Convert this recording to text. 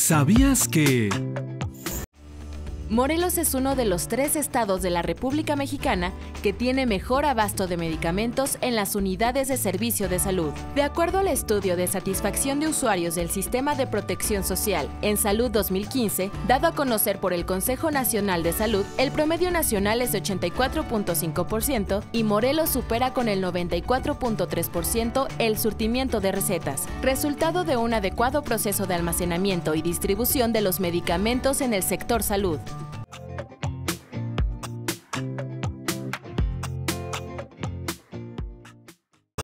¿Sabías que...? Morelos es uno de los 3 estados de la República Mexicana que tiene mejor abasto de medicamentos en las unidades de servicio de salud. De acuerdo al estudio de satisfacción de usuarios del Sistema de Protección Social en Salud 2015, dado a conocer por el Consejo Nacional de Salud, el promedio nacional es de 84.5% y Morelos supera con el 94.3% el surtimiento de recetas, resultado de un adecuado proceso de almacenamiento y distribución de los medicamentos en el sector salud.